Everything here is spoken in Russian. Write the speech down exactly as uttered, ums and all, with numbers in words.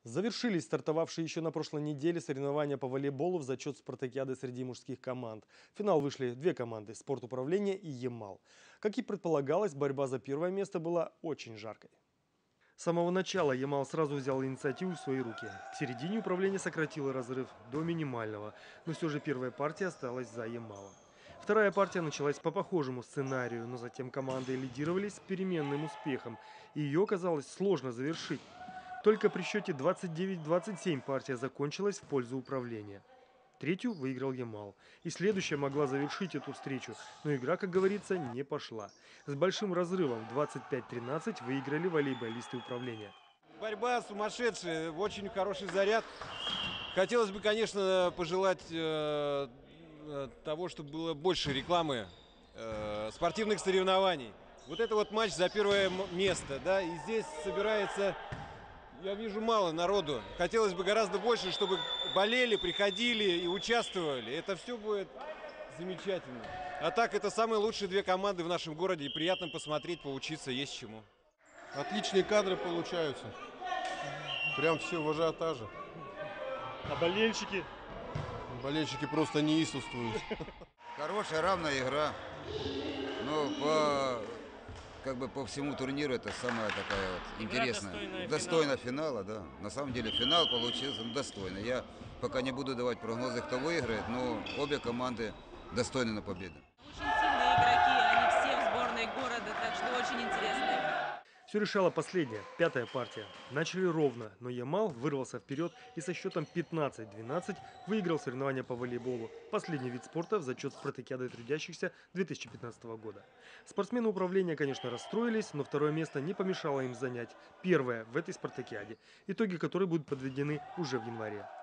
Завершились стартовавшие еще на прошлой неделе соревнования по волейболу в зачет спартакиады среди мужских команд. В финал вышли две команды – «Спорт-управление» и «Ямал». Как и предполагалось, борьба за первое место была очень жаркой. С самого начала Ямал сразу взял инициативу в свои руки. К середине управление сократило разрыв до минимального, но все же первая партия осталась за Ямалом. Вторая партия началась по похожему сценарию, но затем команды лидировали с переменным успехом, и ее оказалось сложно завершить. Только при счете двадцать девять двадцать семь партия закончилась в пользу управления. Третью выиграл Ямал. И следующая могла завершить эту встречу, но игра, как говорится, не пошла. С большим разрывом двадцать пять тринадцать выиграли волейболисты управления. Борьба сумасшедшая, очень хороший заряд. Хотелось бы, конечно, пожелать э, того, чтобы было больше рекламы э, спортивных соревнований. Вот это вот матч за первое место, да, и здесь собирается, я вижу, мало народу. Хотелось бы гораздо больше, чтобы болели, приходили и участвовали. Это все будет замечательно. А так, это самые лучшие две команды в нашем городе. И приятно посмотреть, поучиться, есть чему. Отличные кадры получаются. Прям все в ажиотаже. А болельщики? Болельщики просто неистовствуют. Хорошая, равная игра. Но по, как бы по всему турниру это самая такая вот интересная. Достойная достойна финала, да. На самом деле финал получился достойный. Я пока не буду давать прогнозы, кто выиграет, но обе команды достойны на победу. Очень сильные игроки, они все в сборной города, так что очень интересная игра. Все решала последняя, пятая партия. Начали ровно, но Ямал вырвался вперед и со счетом пятнадцать двенадцать выиграл соревнования по волейболу. Последний вид спорта в зачет спартакиады трудящихся две тысячи пятнадцатого года. Спортсмены управления, конечно, расстроились, но второе место не помешало им занять первое в этой спартакиаде, итоги которой будут подведены уже в январе.